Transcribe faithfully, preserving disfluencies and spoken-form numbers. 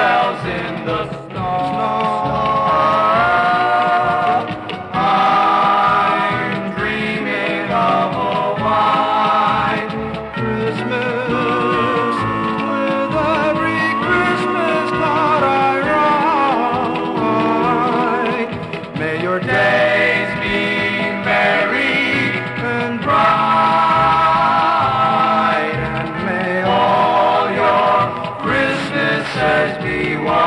bells in the snow. I'm dreaming of a white Christmas with every Christmas card I write. May your days be merry and bright, and may all your Christmases be white.